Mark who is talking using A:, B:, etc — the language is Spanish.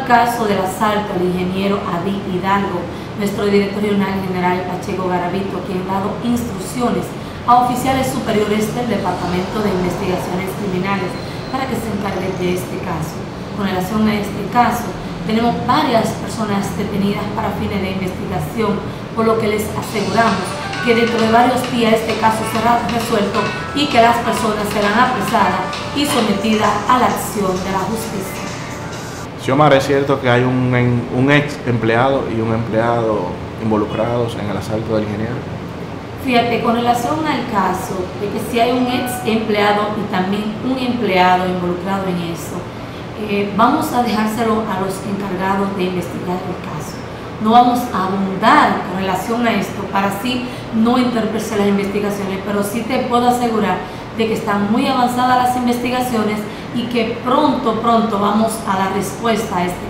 A: caso del asalto al ingeniero Adi Hidalgo, nuestro director regional general Pacheco Garavito, quien ha dado instrucciones a oficiales superiores del Departamento de Investigaciones Criminales para que se encarguen de este caso. Con relación a este caso, tenemos varias personas detenidas para fines de investigación, por lo que les aseguramos que dentro de varios días este caso será resuelto y que las personas serán apresadas y sometidas a la acción de la justicia.
B: Xiomara, ¿es cierto que hay un ex empleado y un empleado involucrados en el asalto del ingeniero?
A: Fíjate, con relación al caso de que si hay un ex empleado y también un empleado involucrado en eso, vamos a dejárselo a los encargados de investigar el caso. No vamos a abundar con relación a esto para así no entorpecer las investigaciones, pero sí te puedo asegurar de que están muy avanzadas las investigaciones y que pronto vamos a dar respuesta a este